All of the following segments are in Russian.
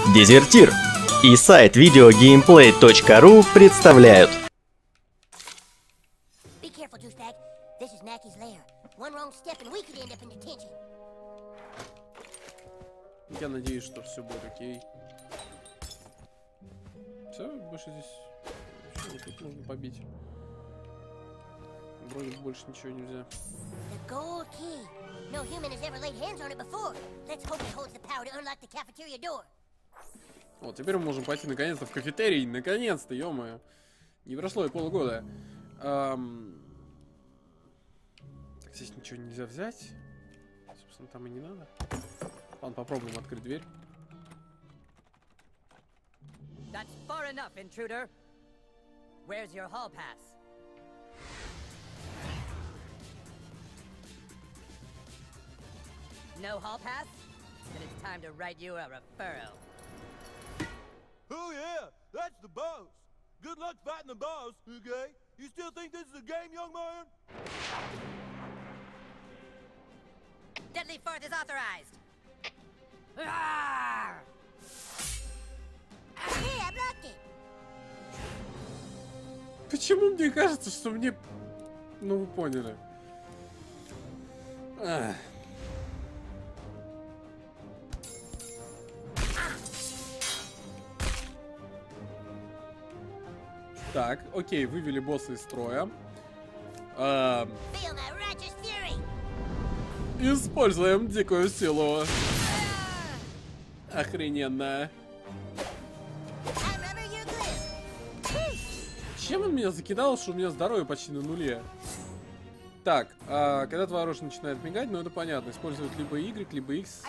Дезертир и сайт videogameplay.ru представляют. Я надеюсь, что все будет окей. Все, больше здесь что, вот тут можно побить. Вроде больше ничего нельзя. Вот, теперь мы можем пойти наконец-то в кафетерий. Наконец-то, ё-моё. Не прошло и полугода. Так, здесь ничего нельзя взять. Собственно, там и не надо. Ладно, попробуем открыть дверь. That's far enough, intruder. Where's your hall pass? No hall pass? Then it's time to write you a referral. Oh yeah, that's the boss. Good luck fighting the boss, okay? You still think this is a game, young man? Deadly Fourth is authorized. Hey, I blocked it. Почему мне кажется, что мне... Ну, вы поняли. Ах. Так, окей, вывели босса из строя. Используем дикую силу. Охрененно. Чем он меня закидал, что у меня здоровье почти на нуле? Так, когда твое оружие начинает мигать, ну это понятно. Использовать либо Y, либо X.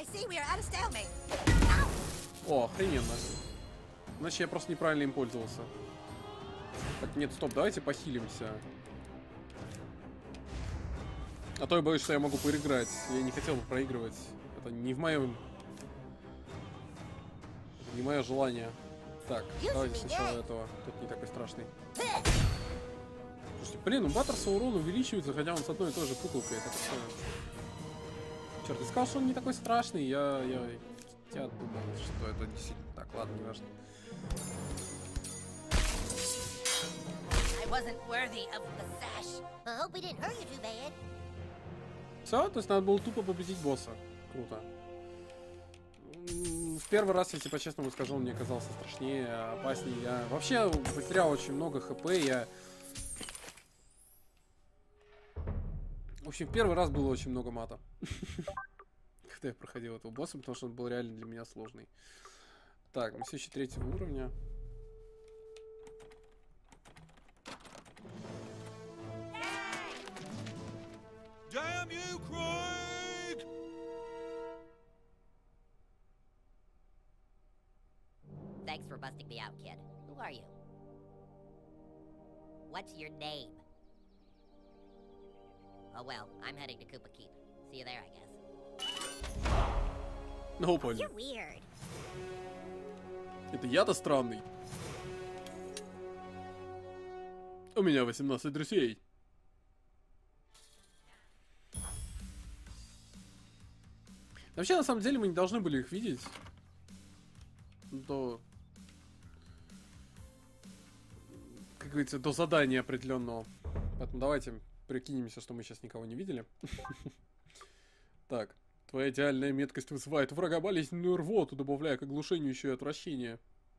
О, охрененно. Значит, я просто неправильно им пользовался. Так, нет, стоп, давайте похилимся. А то я боюсь, что я могу проиграть. Я не хотел бы проигрывать. Это не в моем... Это не мое желание. Так, давайте сначала этого. Тут не такой страшный. Слушайте, блин, у Баттерса урон увеличивается, хотя он с одной и той же пуколкой. Это как-то... Черт, ты сказал, что он не такой страшный. Я думал, что это действительно так. Ладно, не важно. Все, то есть надо было тупо победить босса. Круто. В первый раз, если по-честному скажу, он мне казался страшнее, опаснее. Я вообще потерял очень много хп. В общем, в первый раз было очень много мата. Когда я проходил этого босса, потому что он был реально для меня сложный. Так, мы все еще 3-го уровня. Damn you, Craig! Thanks for busting me out, kid. Who are you? What's your name? Oh well, I'm heading to Koopa Keep. See you there, I guess. Ну, понял. You're weird. Это я-то странный. У меня 18 друзей. Вообще, на самом деле, мы не должны были их видеть. До... Как говорится, до задания определенного. Поэтому давайте прикинемся, что мы сейчас никого не видели. Так. Твоя идеальная меткость вызывает у врага болезненную рвоту, добавляя к оглушению еще и отвращение.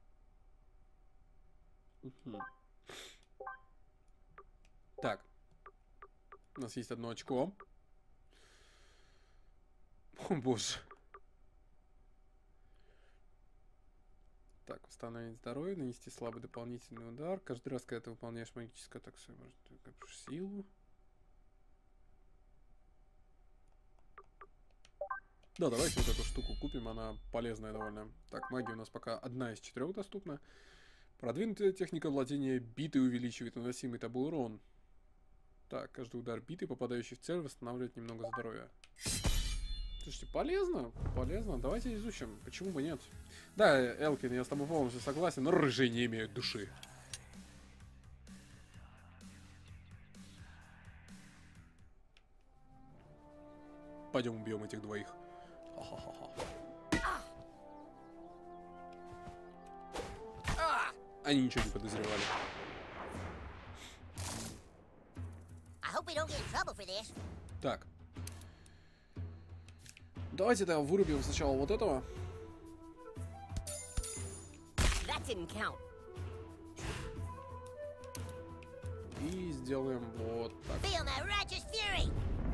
Так. У нас есть одно очко. О боже. Так, восстановить здоровье, нанести слабый дополнительный удар. Каждый раз, когда ты выполняешь магическую атаку, может копишь силу. Да, давайте вот эту штуку купим, она полезная довольно. Так, магия у нас пока одна из 4 доступна. Продвинутая техника владения битой увеличивает наносимый тобой урон. Так, каждый удар биты, попадающий в цель, восстанавливает немного здоровья. Слушайте, полезно, полезно. Давайте изучим. Почему бы нет? Да, Элкин, я с тобой полностью согласен, но рыжие не имеют души. Пойдем убьем этих двоих. Ха-ха-ха. Они ничего не подозревали. I hope we don't get in trouble for this. Так. Давайте тогда вырубим сначала вот этого. That didn't count. И сделаем вот так. Feel my righteous fury.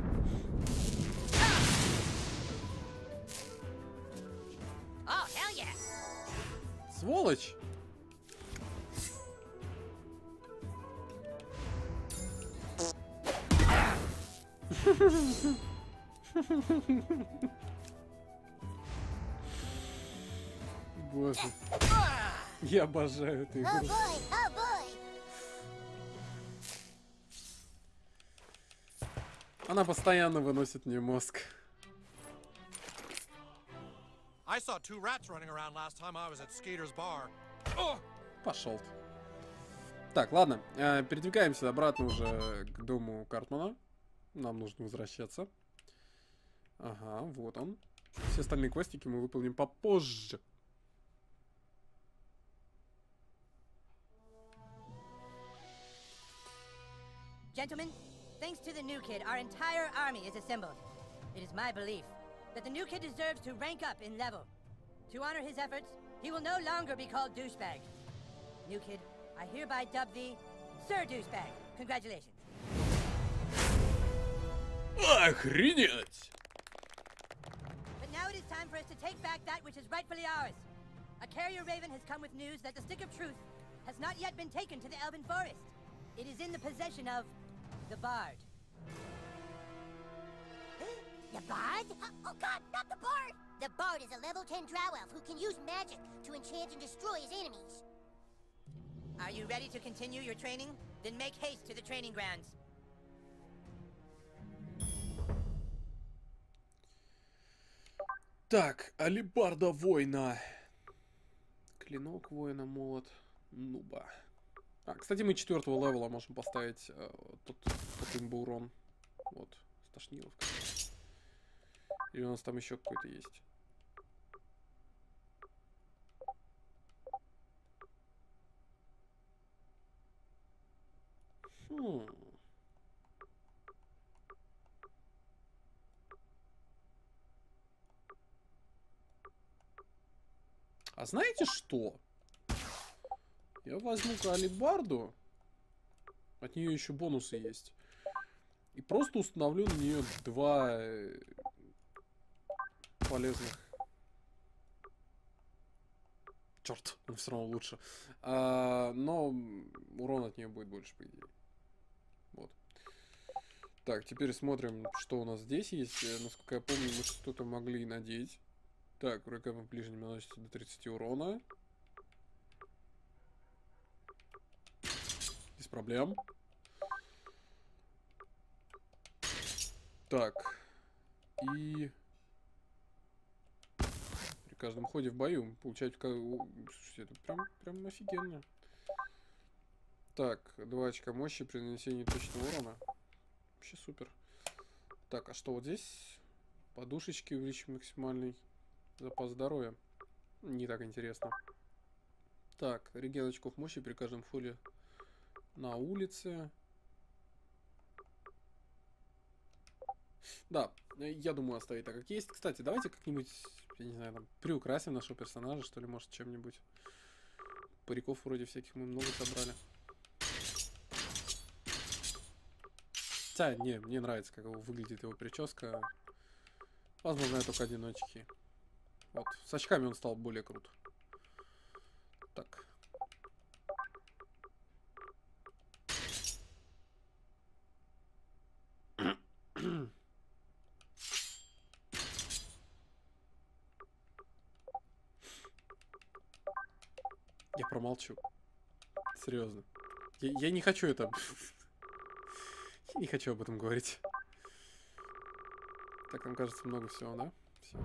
Oh, hell yeah! Сволочь! Боже. Я обожаю эту Oh игру. boy, oh boy. Она постоянно выносит мне мозг. I saw 2 rats running around last time I was at Skater's Bar. Пошел. Так, ладно. Передвигаемся обратно уже к дому Картмана. Нам нужно возвращаться. Ага, вот он. Все остальные квестики мы выполним попозже. Gentlemen, thanks to the new kid, our entire army is assembled. It is my belief that the new kid deserves to rank up in level. To honor his efforts, he will no longer be called Douchebag. New kid, I hereby dub thee Sir Douchebag. Congratulations. Охренеть! But now it is time for us to take back that which is rightfully ours. A carrier raven has come with news that the Stick of Truth has not yet been taken to the Elven Forest. It is in the possession of the Bard. The Bard? Oh god, not the Bard! The Bard is a level 10 drow elf who can use magic to enchant and destroy his enemies. Are you ready to continue your training? Then make haste to the training grounds. Так, алебарда воина. Клинок воина, молот нуба. Кстати, мы 4-го левела можем поставить тот имба урон. Вот, стошниловка. Или у нас там еще какой-то есть? А знаете что? Я возьму-ка алебарду. От нее еще бонусы есть. И просто установлю на нее 2 полезных. Черт, он все равно лучше. Но урон от нее будет больше, по идее. Вот. Так, теперь смотрим, что у нас здесь есть. Насколько я помню, мы что-то могли надеть. Так, врагам в ближнем наносится до 30 урона. Без проблем. Так. И при каждом ходе в бою получать... Слушайте, это прям офигенно. Так, 2 очка мощи при нанесении точного урона. Вообще супер. Так, а что вот здесь? Подушечки увеличим максимальный запас здоровья. Не так интересно. Так, реген очков мощи при каждом фоле на улице. Да, я думаю оставить так, как есть. Кстати, давайте как-нибудь, я не знаю, там, приукрасим нашего персонажа, что ли, может, чем-нибудь. Париков вроде всяких мы много собрали. Хотя, не, мне нравится, как выглядит его прическа. Возможно, я только одиночки. Вот, с очками он стал более крут. Так. Я промолчу. Серьезно. Я не хочу это... Я не хочу об этом говорить. Так, нам кажется, много всего, да? Все.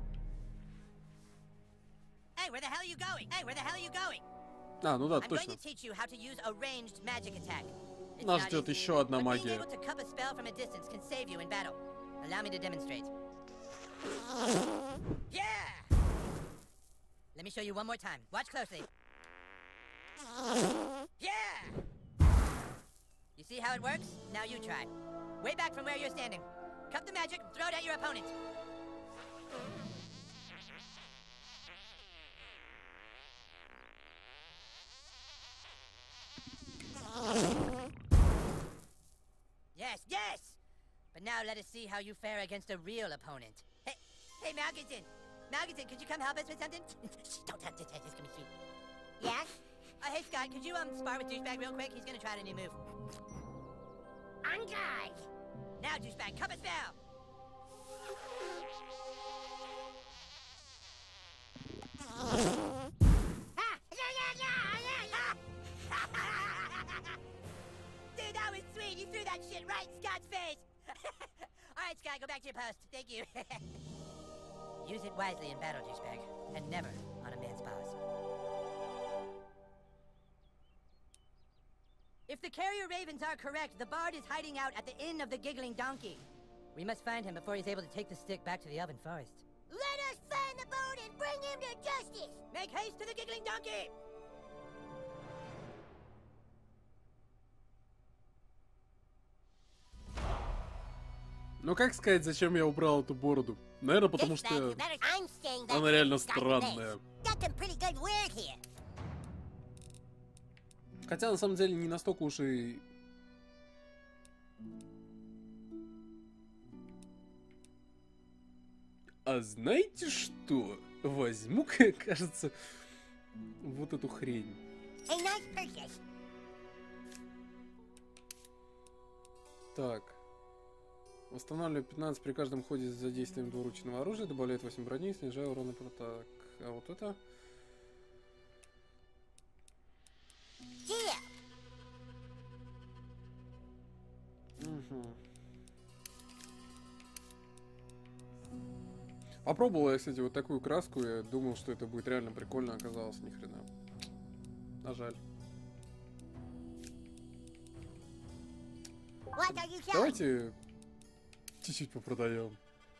Hey, where the hell are you going? Hey, where the hell are you going? А, ну да, I'm going точно. to teach you how to use a ranged magic attack. It's Нас not ждет easy, еще одна but being магия. able to cup a spell from a distance can save you in battle. Allow me to demonstrate. Yeah! Let me show you one more time. Watch closely. Yeah! You see how it works? Now you try. Way back from where you're standing. Cup the magic, throw it at your opponent. Yes, yes! But now let us see how you fare against a real opponent. Hey, Malkinson! Malkinson, could you come help us with something? Don't touch his head, it's gonna be sweet. Yes? Hey, Scott, could you, spar with Douchebag real quick? He's gonna try a new move. On guard! Now, Douchebag, cup a spell! Dude, that was sweet! You threw that shit right in Scott's face! Alright, Scott, go back to your post. Thank you. Use it wisely in battle, Douchebag, and never on a man's paws. If the carrier ravens are correct, the bard is hiding out at the Inn of the Giggling Donkey. We must find him before he's able to take the stick back to the Elven Forest. Let us find the bard and bring him to justice! Make haste to the Giggling Donkey! Ну как сказать, зачем я убрал эту бороду? Наверное, потому что I'm staying back она реально to start the странная. maze. Got some pretty good word here. Хотя на самом деле не настолько уж и... А знаете что? Возьму-ка, кажется, вот эту хрень. A nice purchase. Так. Восстанавливаю 15 при каждом ходе за действием двуручного оружия, добавляет 8 брони, снижаю урон на так. А вот это... Yeah. Угу. Попробовал я, кстати, вот такую краску. Я думал, что это будет реально прикольно, оказалось ни хрена. А жаль. What are you selling? Давайте чуть-чуть попродаем.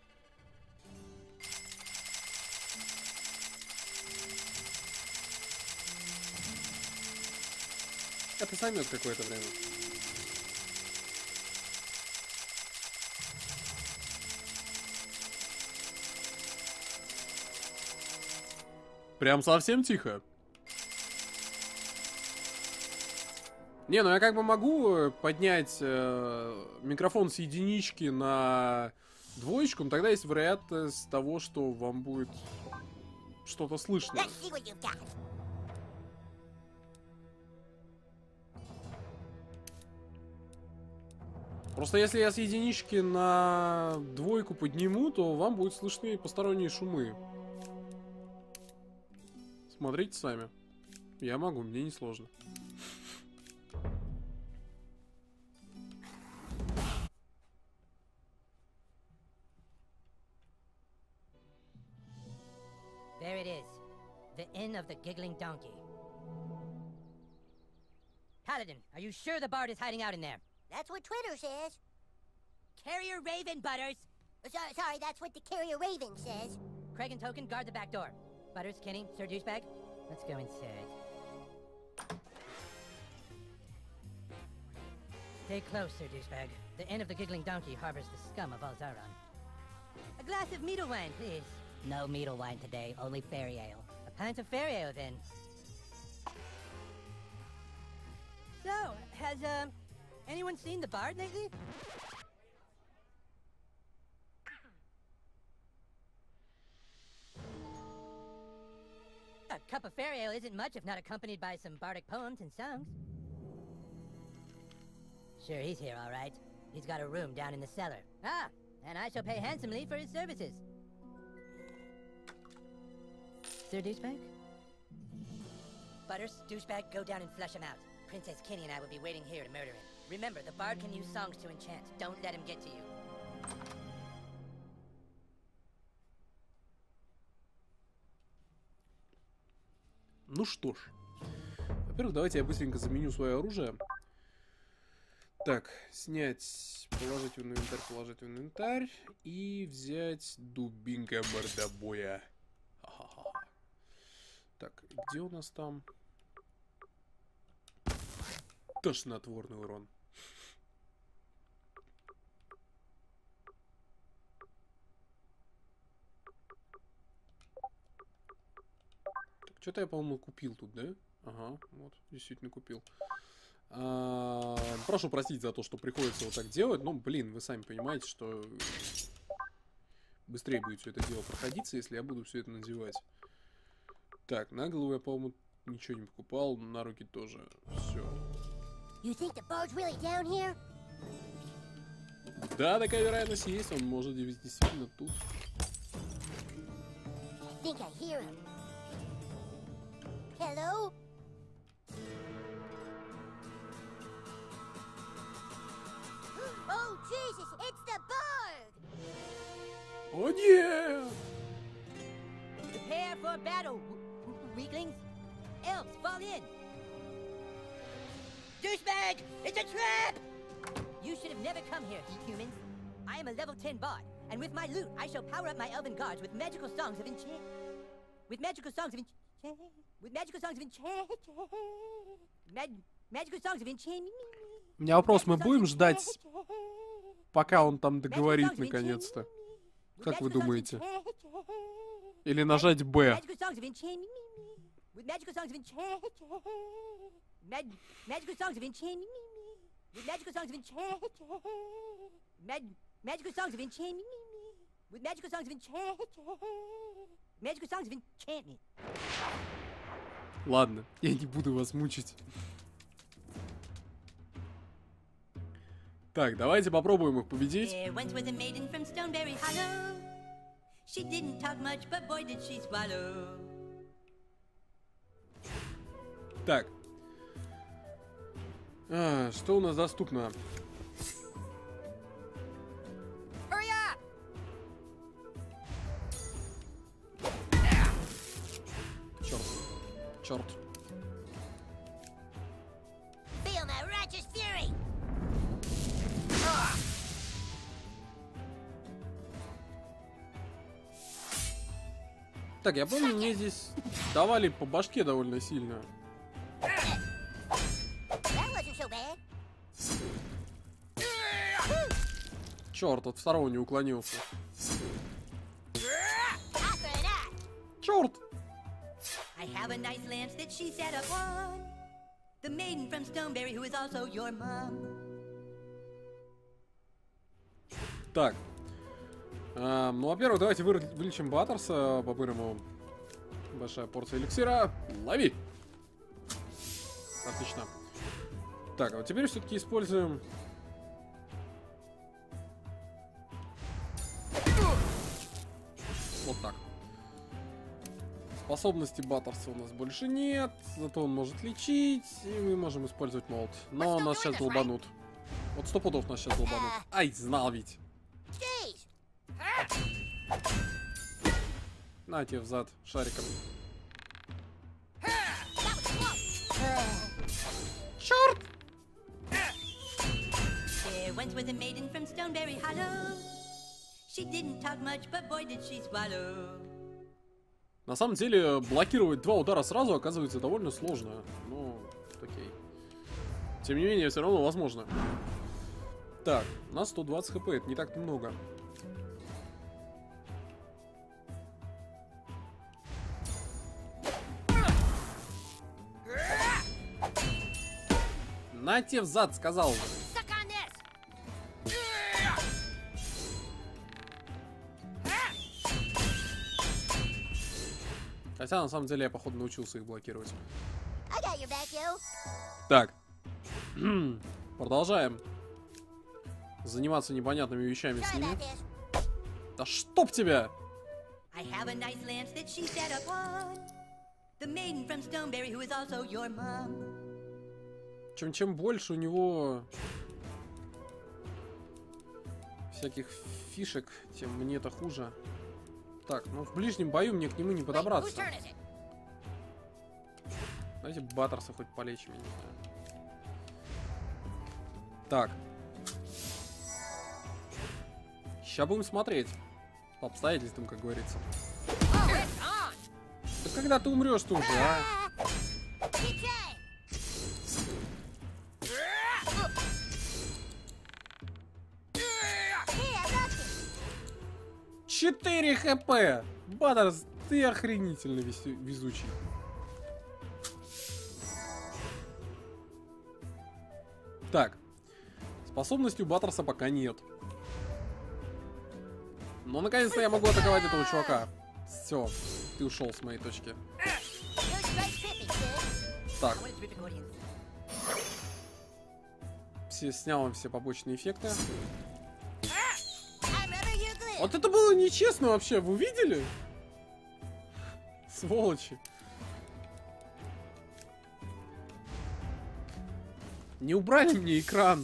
Это займет какое-то время. Прям совсем тихо. Не, ну я как бы могу поднять микрофон с единички на двоечку, но тогда есть вероятность того, что вам будет что-то слышно. Let's see what you've got. Просто если я с единички на двойку подниму, то вам будут слышны посторонние шумы. Смотрите сами. Я могу, мне не сложно. There it is. The Inn of the Giggling Donkey. Paladin, are you sure the bard is hiding out in there? That's what Twitter says. Carrier Raven, Butters! Sorry, that's what the carrier raven says. Craig and Token, guard the back door. Butters, Kenny, Sir Douchebag, let's go inside. Stay close, Sir Douchebag. The Inn of the Giggling Donkey harbors the scum of Alzaron. A glass of meadle wine, please. No meadle wine today, only fairy ale. A pint of fairy ale, then. So, has, anyone seen the bard lately? A cup of fairy ale isn't much if not accompanied by some bardic poems and songs. Sure, he's here, all right. He's got a room down in the cellar. Ah, and I shall pay handsomely for his services. Sir Douchebag? Butters, Douchebag, go down and flush him out. Princess Kenny and I will be waiting here to murder him. Remember, the bard can use songs to enchant. Don't let him get to you. Ну что ж. Во-первых, давайте я быстренько заменю свое оружие. Так, снять, положить в инвентарь и взять дубинка мордобоя. Ха-ха-ха. Так, где у нас там? Тошнотворный урон. Что-то я, по-моему, купил тут, да? Ага, вот, действительно купил. Прошу простить за то, что приходится вот так делать. Но, блин, вы сами понимаете, что быстрее будет все это дело проходиться, если я буду все это надевать. Так, на голову я, по-моему, ничего не покупал. На руки тоже. Все. Да, такая вероятность есть. Он может действительно тут. Hello? Oh, Jesus, it's the bird! О, нет! Prepare for battle, weaklings. Elves, fall in. Douchebag! It's a trap! You should have never come here, humans. I am a level 10 bard, and with my loot, I shall power up my elven guards with magical songs of enchant. Magical songs of enchant. У меня вопрос, мы будем ждать, пока он там договорит наконец-то? Как вы думаете? Или нажать Б? Ладно, я не буду вас мучить. Так, давайте попробуем их победить. Так. Что у нас доступно? Черт. Так, я помню, мне здесь давали по башке довольно сильно. Черт, от второго не уклонился. Черт! I have a nice lance that she set upon. The maiden from Stoneberry, who is also your mom. Так. Ну, во-первых, давайте вылечим Баттерса. По-моему, большая порция эликсира. Лови! Отлично. Так, а вот теперь все-таки используем... Вот так. Способности Баттерса у нас больше нет, зато он может лечить, и мы можем использовать молот. Но нас сейчас долбанут. Вот 100 пудов нас сейчас долбанут. Ай, знал ведь. На тебе взад шариком. Черт! На самом деле, блокировать два удара сразу оказывается довольно сложно. Ну, окей. Тем не менее, все равно возможно. Так, у нас 120 хп, это не так много. На тебе взад, сказал. Хотя, на самом деле, я, походу, научился их блокировать. Так. Продолжаем заниматься непонятными вещами с ними. Да чтоб тебя! Чем больше у него всяких фишек, тем мне это хуже. Так, ну в ближнем бою мне к нему не подобраться. Давайте Баттерса хоть полечим, я не знаю. Так. Сейчас будем смотреть. По обстоятельствам, как говорится. Да когда ты умрешь-то уже, а? 4 хп! Баттерс, ты охренительно везучий. Так. Способностей у Баттерса пока нет. Но наконец-то я могу атаковать этого чувака. Все, ты ушел с моей точки. Так. Снял все побочные эффекты. Вот это было нечестно вообще, вы видели? Сволочи. Не убрали мне экран.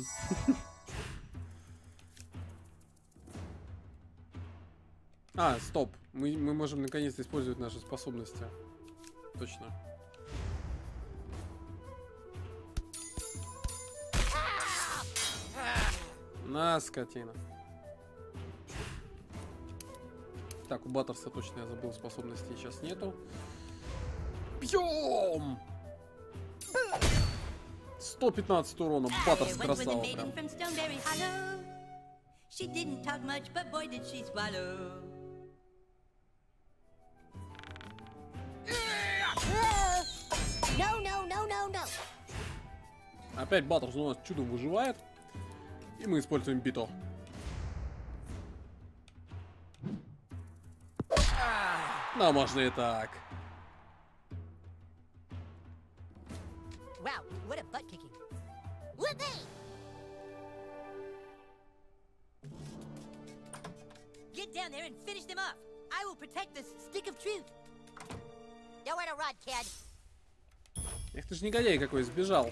А, стоп. Мы можем наконец-то использовать наши способности. Точно. На, скотина. Так, у Баттерса точно я забыл, способностей сейчас нету. Бьем! 115 урона, Баттерс красава прям. Опять Баттерс у нас чудом выживает. И мы используем бито. Но можно и так. Wow, what a butt kicking. Get down there and finish them off. I will protect the stick of truth. Nowhere to run, kid. Эх ты ж негодяй какой, сбежал.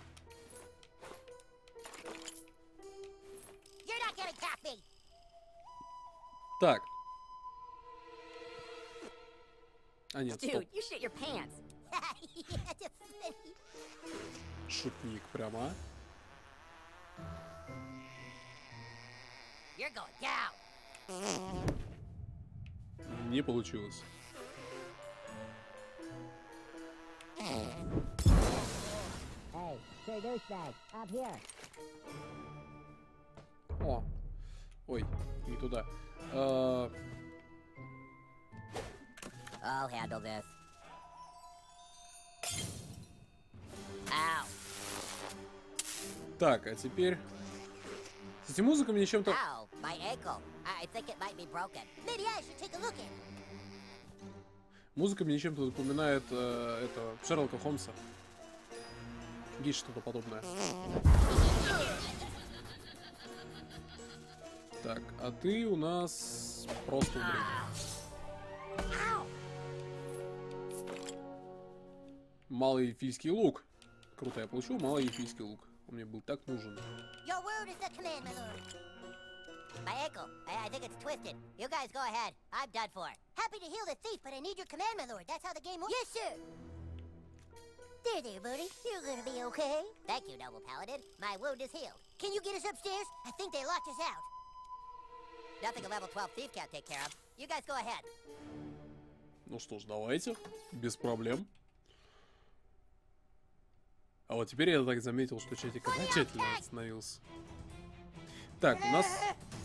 Так. А нет, стоп. Шутник прямо. Не получилось. О. Ой, не туда. I'll handle this. Ow. Так, а теперь... Кстати, музыка мне чем-то... Ow, my ankle. I think it might be broken. Maybe I should take a look at it. Музыка мне чем-то напоминает это Шерлока Холмса. Есть что-то подобное. Так, а ты у нас просто умри. Малый эльфийский лук. Круто, я получил малый эльфийский лук. Он мне был так нужен. Your word is the command, my lord. My ankle. I think it's twisted. You guys go ahead. I'm done for. Happy to heal the thief, but I need your command, my lord. That's how the game works. Yes, sir. There, buddy. You're gonna be okay. Thank you, noble paladin. My wound is healed. Can you get us upstairs? I think they locked us out. Nothing a level 12 thief can't take care of. You guys go ahead. Ну что ж, давайте. Без проблем. А вот теперь я так заметил, что чатик окончательно остановился. Так, у нас...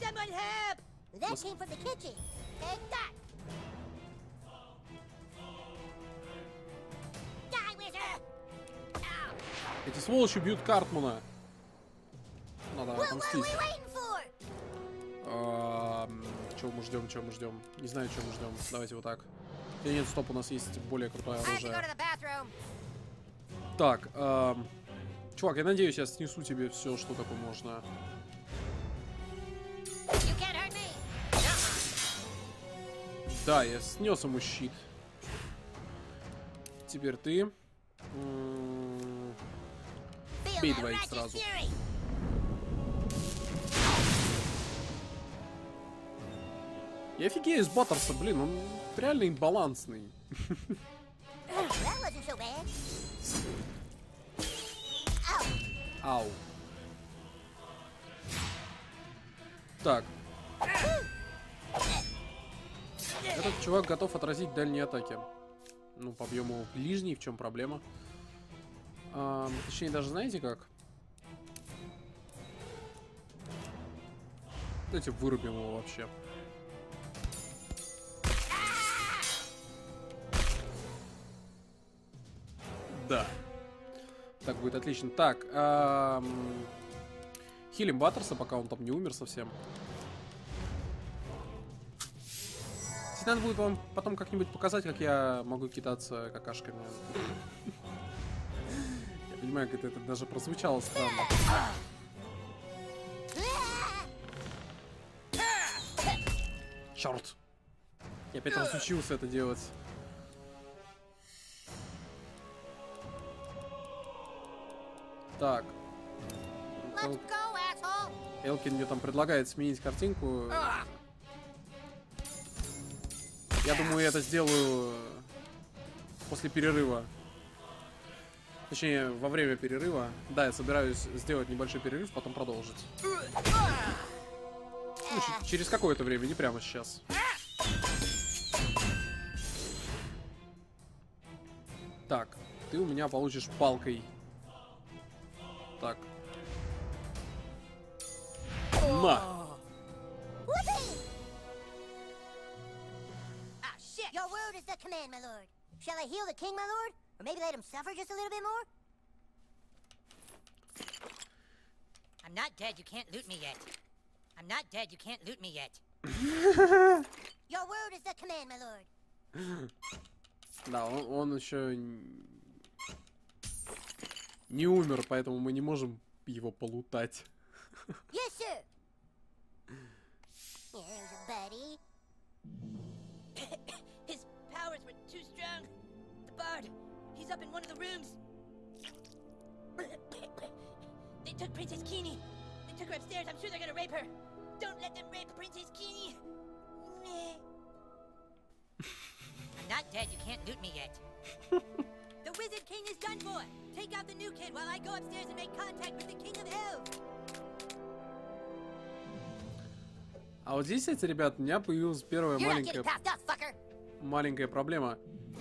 Эти сволочи бьют Картмана. Надо отомстить. Чего мы ждем, чего мы ждем? Не знаю, чего мы ждем. Давайте вот так. Нет, стоп, у нас есть более крутое оружие. Так, чувак, я надеюсь, я снесу тебе все, что такое можно. Да, я снес ему щит. Теперь ты. Бей двоих сразу. Я офигею с Баттерса, блин, он реально имбалансный. Ау. Так. Этот чувак готов отразить дальние атаки. Ну, побьем его ближний, в чем проблема? Точнее, даже знаете как? Давайте вырубим его вообще. Да. Так будет отлично. Так, хилим Баттерса, пока он там не умер совсем. Надо будет вам потом как-нибудь показать, как я могу кидаться какашками. Я понимаю, как это даже прозвучало странно. Черт! Я опять разучился это делать. Так. Элкин мне там предлагает сменить картинку. Я думаю, я это сделаю после перерыва. Точнее, во время перерыва. Да, я собираюсь сделать небольшой перерыв, потом продолжить. Ну, через какое-то время, не прямо сейчас. Так, ты у меня получишь палкой. Так. На! Your word is the command, my lord. Shall I heal the king, my lord? Or maybe let him suffer just a little bit more? I'm not dead, you can't loot me yet. I'm not dead, you can't loot me yet. Your word is the command, my lord. Да, он еще не умер, поэтому мы не можем его полутать. Yes, sir. Here's your buddy. His powers were too strong. The bard, he's up in one of the rooms. They took Princess Keene. They took her upstairs. I'm sure they're gonna rape her. Don't let them rape Princess Keene. I'm not dead. You can't loot me yet. The Wizard King is done for. Take out the new kid while I go upstairs and make contact with the King of Elves. А вот здесь, кстати, ребят, у меня появилась первая маленькая проблема.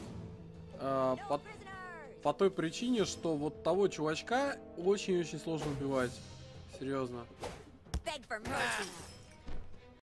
По той причине, что вот того чувачка очень-очень сложно убивать. Серьезно.